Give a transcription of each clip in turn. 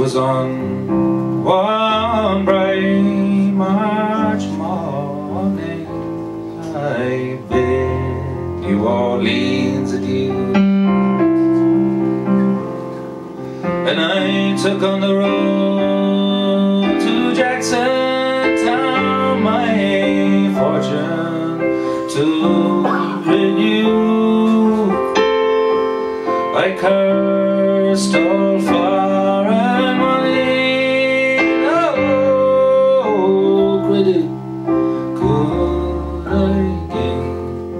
'Twas on one bright March morning I bid New Orleans adieu, and I took on the road to Jackson Town, my fortune to renew. I cursed all foreign money, no credit could I gain,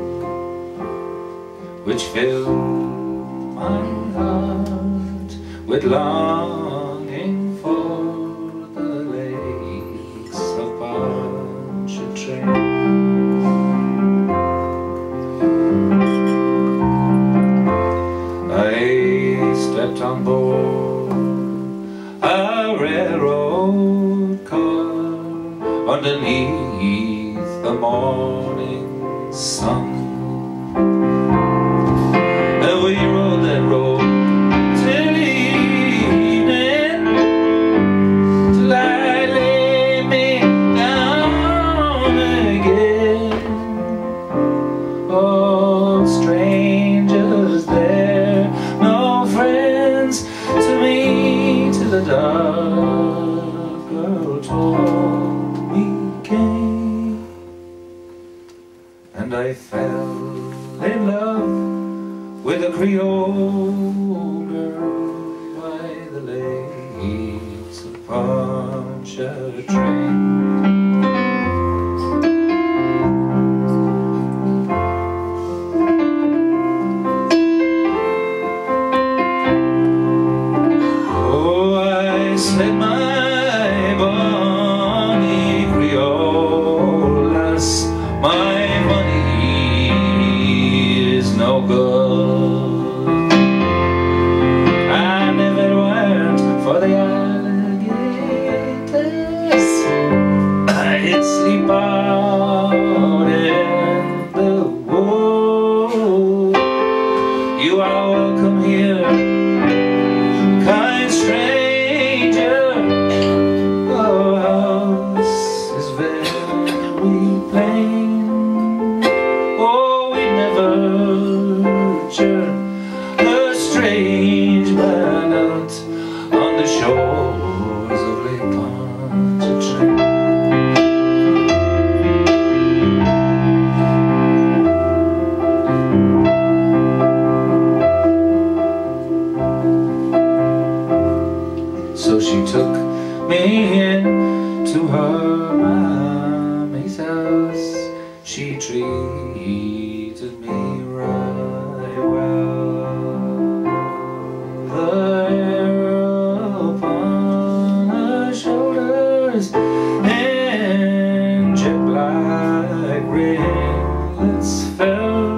which filled my heart with longing for the Lakes of Ponchartrain. I stepped on board a railroad car underneath the morning sun, and we rode that road till evening, till I lay me down again. All strangers there, no friends to me, till the dark girl told me came, and I fell in love with a Creole girl by the Lakes of Ponchartrain. Oh, I said, my bonny Creole lass, my money is no good. I never went for the alligators, I'd sleep out in the wood. You are welcome here, kind stranger. Our house is very plain. Oh, we never return a strange man out on the shores of Lake Ponchartrain. So she took me in to her mommy's house. She treated me right well. The hair upon her shoulders and jet black ringlets fell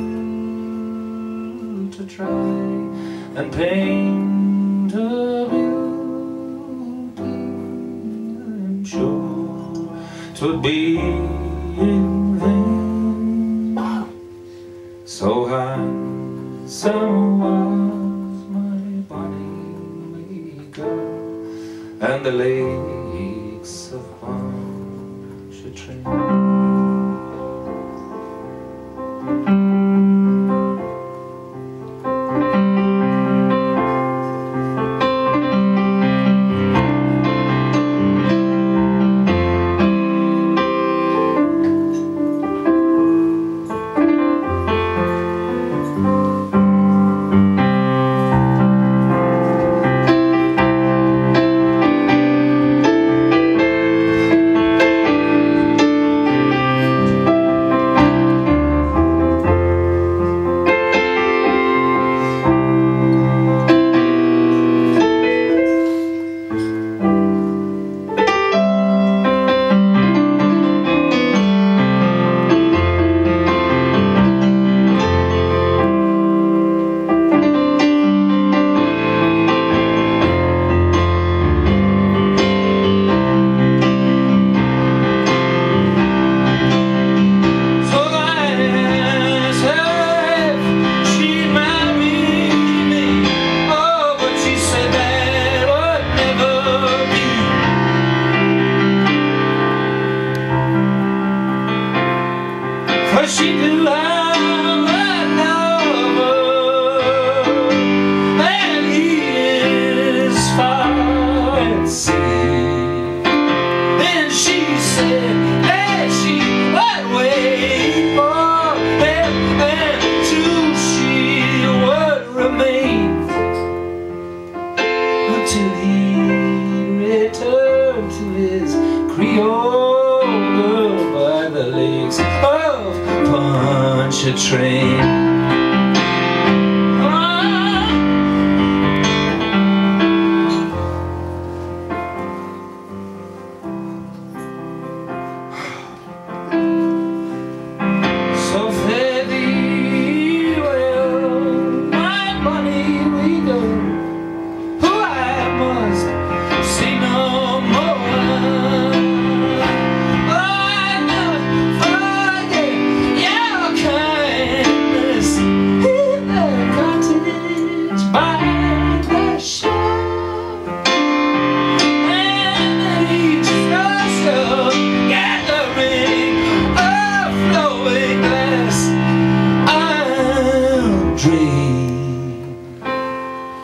to try and paint her beauty. I'm sure 'twould be in vain, so handsome was my bonny girl, and the Lakes of Ponchartrain.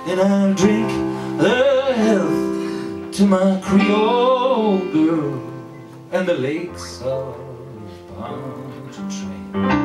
and I'll drink the health to my Creole girl and the lakes of Ponchartrain.